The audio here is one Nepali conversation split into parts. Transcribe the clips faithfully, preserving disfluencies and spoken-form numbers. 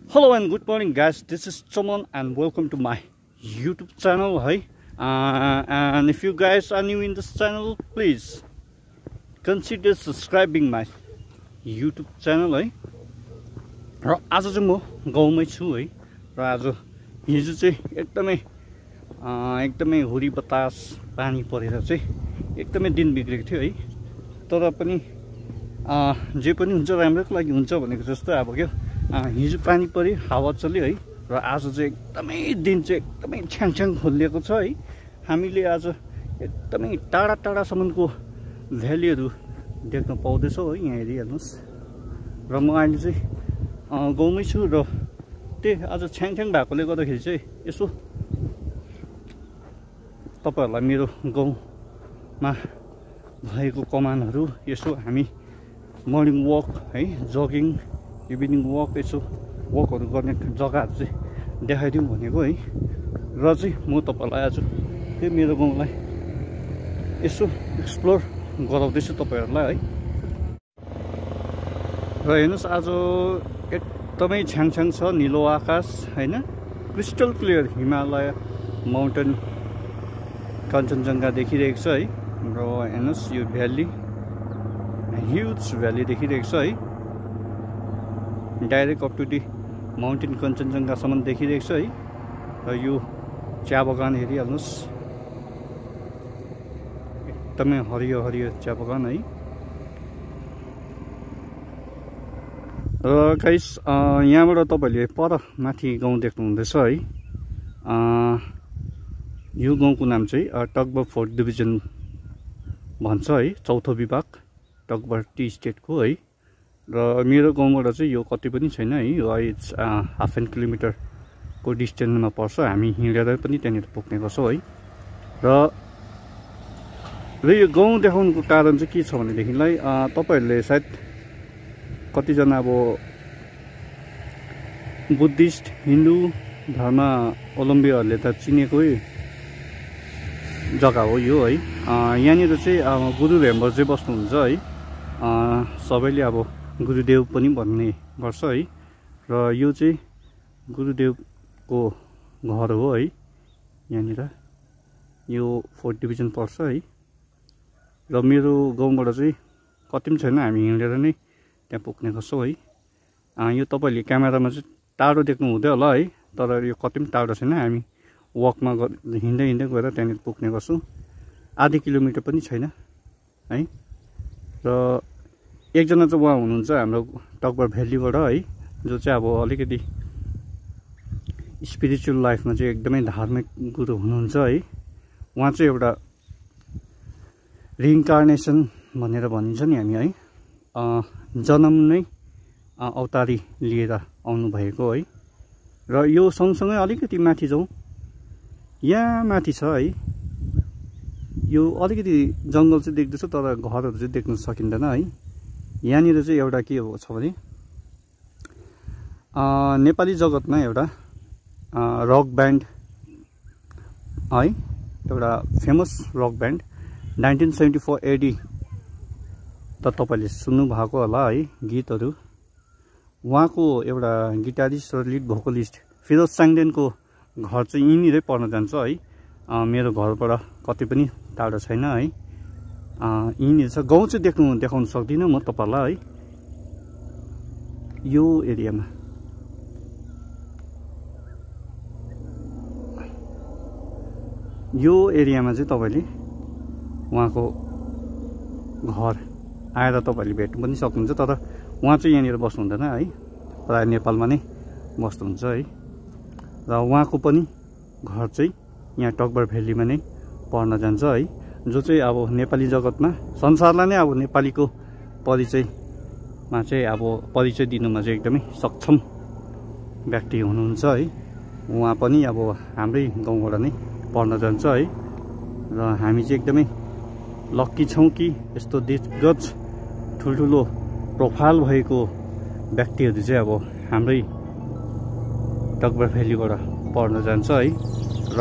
Hello and good morning guys, this is Chomon and welcome to my YouTube channel. Hi, uh, and if you guys are new in this channel, please consider subscribing my YouTube channel. है र आज चाहिँ म गाउँमै छु है र आज हिजो चाहिँ एकदमै एकदमै हुरी बतास पानी परेर चाहिँ एकदमै दिन बिग्रेको थियो है तर पनि जे पनि हुन्छ राम्रोको लागि हुन्छ भनेको जस्तो अब के हिजो पानी परि हावा चल्यो है र आज चाहिँ एकदमै दिन चाहिँ एकदमै छ्याङछ्याङ खोलिएको छ है हामीले आज एकदमै टाढा टाढासम्मको भ्यालीहरू देख्न पाउँदैछौँ है यहाँ हेरिहाल्नुहोस् र म अहिले चाहिँ गाउँमै छु र त्यही आज छ्याङछ्याङ भएकोले गर्दाखेरि चाहिँ यसो तपाईहरुलाई मेरो गाउँमा भएको कमानहरू यसो हामी मर्निङ वक है जगिङ इभिनिङ वक यसो वकहरू गर्ने जग्गाहरू चाहिँ देखाइदिउँ भनेको है र चाहिँ म तपाईहरुलाई आज त्यो मेरो गाउँलाई यसो एक्सप्लोर गराउँदैछु तपाईहरुलाई है र हेर्नुस् आज एकदमै छ्याङछ्याङ छ निलो आकाश हैन crystal clear Himalaya mountain Kanchenjunga देखिरहेको छ है र हेर्नुस् यो भ्याली ह्युज भ्याली देखिरहेको छ है direct up to the mountain कञ्चनजङ्घासम्म देखिरहेको छ है र यो चिया बगान हेरिहाल्नुहोस् एकदमै हरियो हरियो चिया बगान है र गाइस यहाँबाट तपाईले पर माथि गाउँ देख्नु हुँदैछ है यो गाउँको नाम चाहिँ टकबर फोर्थ डिभिजन भन्छ है चौथो विभाग टकबर टी स्टेटको है र मेरो गाउँबाट चाहिँ यो कति पनि छैन है यो इट्स हाफ एन किलोमिटरको डिस्टेन्समा पर्छ हामी हिँडेर पनि त्यहाँनिर पुग्ने गर्छौँ है र र यो गाउँ देखाउनुको कारण चाहिँ के छ भनेदेखिलाई तपाईहरुले सायद कतिजना अब बुद्धिस्ट हिन्दू धर्म अवलम्बीहरूले त चिनेकै जग्गा हो यो है यहाँनिर चाहिँ गुरु भेम्बर चाहिँ बस्नुहुन्छ है सबैले अब गुरुदेव पनि भन्ने गर्छ है र यो चाहिँ गुरुदेवको घर हो है यहाँनिर यो फोर्थ डिभिजन पर्छ है र मेरो गाउँबाट चाहिँ कति पनि छैन हामी हिँडेर नै त्यहाँ पुग्ने गर्छौँ है यो तपाईँले क्यामेरामा चाहिँ टाढो देख्नु हुँदै होला है तर यो कति पनि टाढो छैन हामी वकमा हिँड्दै हिँड्दै गएर त्यहाँनिर पुग्ने गर्छौँ आधी किलोमिटर पनि छैन है र एकजना चाहिँ उहाँ हुनुहुन्छ हाम्रो टकबर भ्यालीबाट है जो चाहिँ अब अलिकति स्पिरिचुअल लाइफमा चाहिँ एकदमै धार्मिक गुरु हुनुहुन्छ है उहाँ चाहिँ एउटा रिइन्कार्नेसन भनेर भनिन्छ नि हामी है जन्म नै अवतारी लिएर आउनु भएको है र यो सँगसँगै अलिकति माथि जाउँ यहाँ माथि छ है यो अलिकति जङ्गल चाहिँ देख्दैछ तर घरहरू चाहिँ देख्न सकिँदैन है यहाँनिर चाहिँ एउटा के हो छ भने नेपाली जगतमा एउटा रक ब्यान्ड है एउटा famous rock band nineteen seventy four AD त तपाईँले सुन्नु भएको होला है गीतहरू उहाँको एउटा गिटारिस्ट र लिड भोकलिस्ट फिरोज साङदेनको घर चाहिँ यहीँनिरै पर्न जान्छ है मेरो घरबाट कति पनि टाढो छैन है यहीँनिर छ गाउँ चाहिँ देख्नु देखाउन सक्दिनँ म तपाईँलाई है यो एरियामा यो एरियामा चाहिँ तपाईँले उहाँको घर आएर तपाईँले भेट्नु पनि सक्नुहुन्छ तर उहाँ चाहिँ यहाँनिर बस्नु हुँदैन है प्राय नेपालमा नै बस्नुहुन्छ है र उहाँको पनि घर चाहिँ यहाँ टकबर भ्यालीमा नै पर्न जान्छ है जो चाहिँ अब नेपाली जगतमा संसारलाई नै अब नेपालीको परिचयमा चाहिँ अब परिचय दिनुमा चाहिँ एकदमै सक्षम व्यक्ति हुनुहुन्छ है उहाँ पनि अब हाम्रै गाउँबाट नै पर्न जान्छ है र हामी चाहिँ एकदमै लक्की छौँ कि यस्तो दिग्गज ठुल्ठुलो प्रोफाइल भएको व्यक्तिहरू चाहिँ अब हाम्रै टकबर भ्यालीबाट पर्न जान्छ है र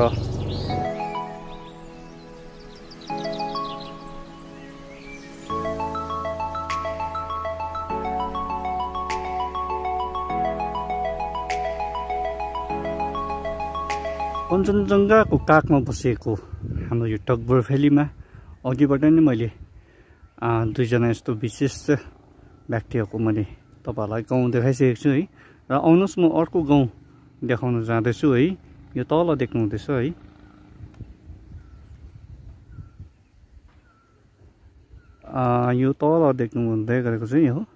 कञ्चनजङ्घाको काखमा बसेको हाम्रो यो टकभर भ्यालीमा अघिबाट नै मैले दुईजना यस्तो विशेष व्यक्तिहरूको मैले तपाईँहरूलाई गाउँ देखाइसकेको छु है। र आउनुहोस् म अर्को गाउँ देखाउन जाँदैछु है। यो तल देख्नुहुँदैछ है, यो तल देख्नु हुँदै गरेको चाहिँ हो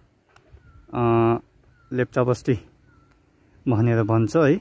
लेप्चा बस्ती भनेर भन्छ है।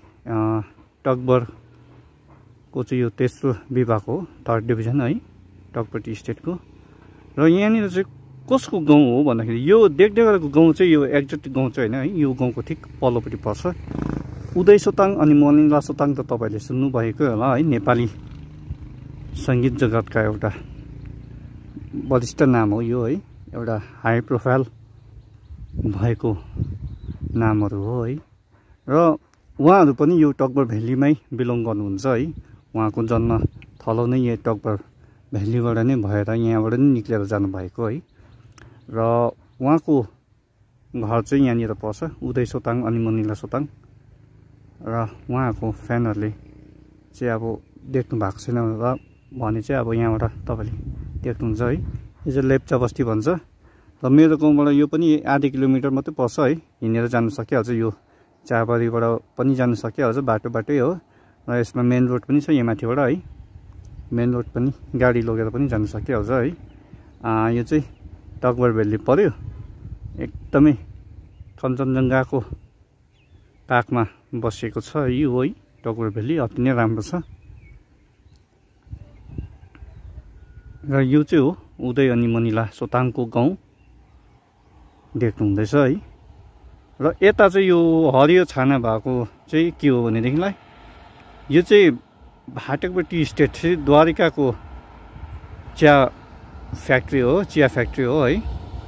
टकभरको चाहिँ यो तेस्रो विभाग हो, थर्ड डिभिजन है टकभर टी स्टेटको। र यहाँनिर चाहिँ कसको गाउँ हो भन्दाखेरि यो देख्दै गरेको गाउँ चाहिँ यो एक्ज्याक्ट गाउँ चाहिँ होइन है, यो गाउँको ठिक पल्लोपट्टि पर्छ। उदय सोताङ अनि मनिला सोताङ त तपाईँले सुन्नुभएको होला है, नेपाली सङ्गीत जगतका एउटा वरिष्ठ नाम हो यो है, एउटा हाई प्रोफाइल भएको नामहरू हो है। र उहाँहरू पनि यो टकभर भ्यालीमै बिलोङ गर्नुहुन्छ है। उहाँको जन्म थलो नै यो टकभर भ्यालीबाट नै भएर यहाँबाट नै निक्लेर जानुभएको है। र उहाँको घर चाहिँ यहाँनिर पर्छ, उदय सोताङ अनि मनिला सोताङ। र उहाँको फ्यानहरूले चाहिँ अब देख्नु भएको छैन र भने चाहिँ अब यहाँबाट तपाईँले देख्नुहुन्छ है। यो चाहिँ लेप्चा बस्ती भन्छ। र मेरो गाउँबाट यो पनि आधी किलोमिटर मात्रै पर्छ है, हिँडेर जानु सकिहाल्छ। यो चारबारीबाट पनि जानु सकिहाल्छ, बाटो बाटै हो। र यसमा मेन रोड पनि छ यहाँ माथिबाट है, मेन रोड पनि गाडी लगेर पनि जानु सकिहाल्छ है। यो चाहिँ टकभर भ्याली पर्यो, एकदमै कञ्चनजङ्घाको काखमा बसेको छ यो है टकभर भ्याली, अति नै राम्रो छ। र यो चाहिँ हो उदय अनि मनिला सोताङको गाउँ देख्नुहुँदैछ है। र यता चाहिँ यो हरियो छाना भएको चाहिँ के हो भनेदेखिलाई यो चाहिँ भाटकभर टी स्टेट चाहिँ द्वारिकाको चिया फ्याक्ट्री हो, चिया फ्याक्ट्री हो है।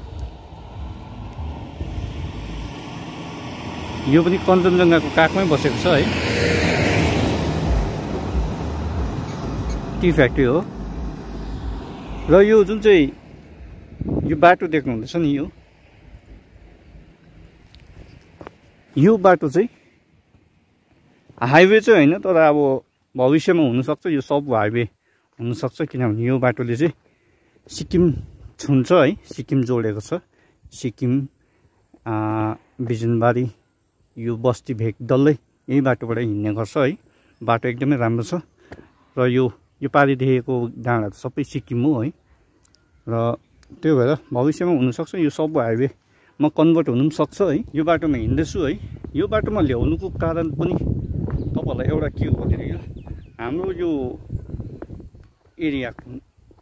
यो पनि कञ्चनजङ्घाको काखमै बसेको छ है, टी फ्याक्ट्री हो। र यो जुन चाहिँ यो बाटो देख्नुहुँदैछ नि, यो यो बाटो चाहिँ हाइवे चाहिँ होइन, तर अब भविष्यमा हुनसक्छ यो सब हाइवे हुनसक्छ, किनभने यो बाटोले चाहिँ सिक्किम छुन्छ है, सिक्किम जोडेको छ। सिक्किम बिजनबारी यो बस्ती भेग डल्लै यही बाटोबाट हिँड्ने गर्छ है। बाटो एकदमै राम्रो छ। र यो यो पारि देखेको डाँडा त सबै सिक्किम हो है। र त्यो भएर भविष्यमा हुनसक्छ यो सब हाइवेमा कन्भर्ट हुनु पनि सक्छ है। यो बाटोमा हिँड्दैछु है। यो बाटोमा ल्याउनुको कारण पनि तपाईँहरूलाई एउटा के हो भनेदेखि हाम्रो यो एरियाको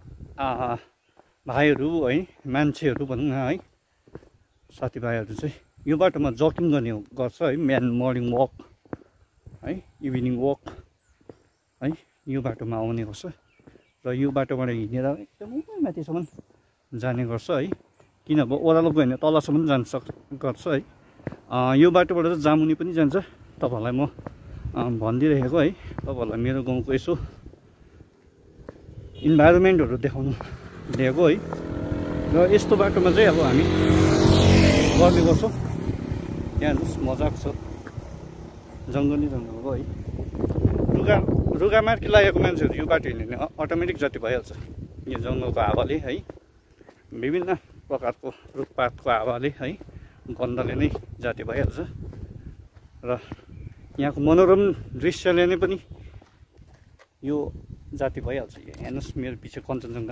भाइहरू है, मान्छेहरू भनौँ न है, साथीभाइहरू चाहिँ यो बाटोमा जगिङ गर्ने गर्छ है, बिहान मर्निङ वक है, इभिनिङ वक है, यो बाटोमा आउने गर्छ। र यो बाटोबाट हिँडेर एकदमै माथिसम्म जाने गर्छ है, किन अब ओह्रालो गयो भने तलसम्म जान सक् गर्छ है। यो बाटोबाट चाहिँ जामुनी पनि जान्छ, तपाईँहरूलाई म भनिदिइरहेको है। तपाईँहरूलाई मेरो गाउँको यसो इन्भाइरोमेन्टहरू देखाउनु दिएको है। र यस्तो बाटोमा चाहिँ अब हामी गर्ने गर्छौँ। यहाँ हेर्नुहोस् मजाको छ, जङ्गली जङ्गल हो है। रुगा रुगा मार्की लागेको मान्छेहरू यो बाटो हिँड्यो भने अटोमेटिक जाती भइहाल्छ। यो जङ्गलको हावाले है, विभिन्न प्रकारको रुखपातको हावाले है, गन्धले नै जाती भइहाल्छ। र यहाँको मनोरम दृश्यले नै पनि यो जाती भइहाल्छ। हेर्नुहोस् मेरो पछि कञ्चनजङ्घा,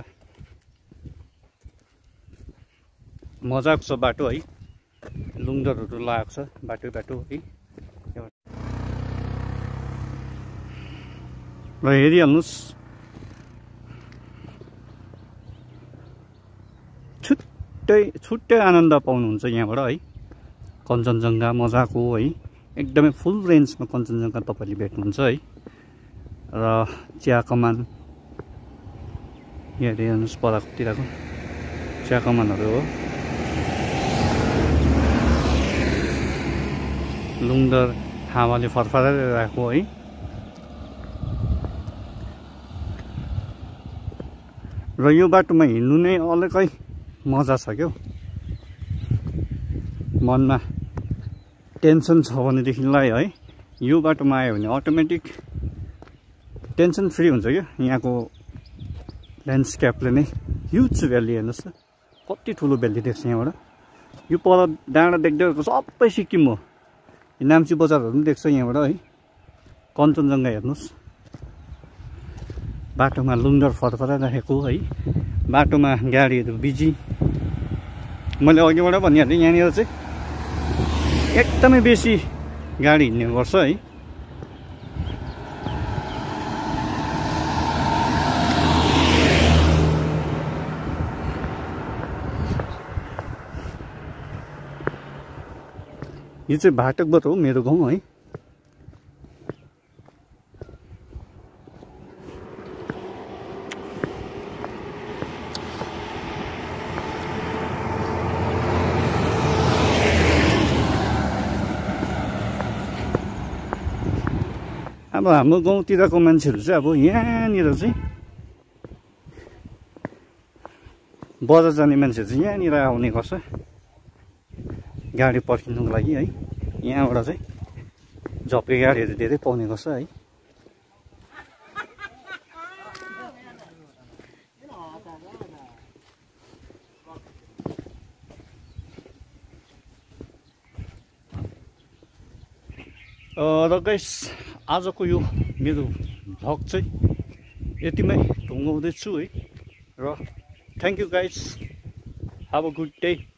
मजाको छ बाटो है, लुङ्गरहरू लागेको छ बाटो बाटो है। र हेरिहाल्नुहोस् छुट्टै छुट्टै आनन्द पाउनुहुन्छ यहाँबाट है। कञ्चनजङ्घा मजाको है, एकदमै फुल रेन्जमा कञ्चनजङ्घा तपाईँले भेट्नुहुन्छ है। र चिया कमान यहाँ हेर्नुहोस् पराकोतिरको चिया कमानहरू हो। लुङ्गर हावाले फरफराइरहेको है। र यो बाटोमा हिँड्नु नै अलग्गै मजा छ क्या। मनमा टेन्सन छ भनेदेखिलाई है यो बाटोमा आयो भने अटोमेटिक टेन्सन फ्री हुन्छ क्या यहाँको ल्यान्डस्केपले नै। ह्युज भ्याली हेर्नुहोस् त कति ठुलो भ्याली देख्छ यहाँबाट। यो पर डाँडा देख्दै सबै सिक्किम हो। नाम्ची बजारहरू पनि देख्छ यहाँबाट है। कञ्चनजङ्घा हेर्नुहोस्। बाटोमा लुङ्गर फर्फराइराखेको है। बाटोमा गाडीहरू बिजी। मैले अघिबाट भनिहालेँ यहाँनिर चाहिँ एकदमै बेसी गाडी हिँड्ने गर्छ है। यो चाहिँ भाटकबाट हो मेरो गाउँ है। अब हाम्रो गाउँतिरको मान्छेहरू चाहिँ अब यहाँनिर चाहिँ बजार जाने मान्छेहरू चाहिँ यहाँनिर आउने गर्छ गाडी पर्खिनुको लागि है। यहाँबाट चाहिँ झप्के गाडीहरू धेरै पाउने गर्छ है। र गाइस आजको यो मेरो भ्लग चाहिँ यतिमै ढुङ्गाउँदैछु है। र thank you guys, have a good day.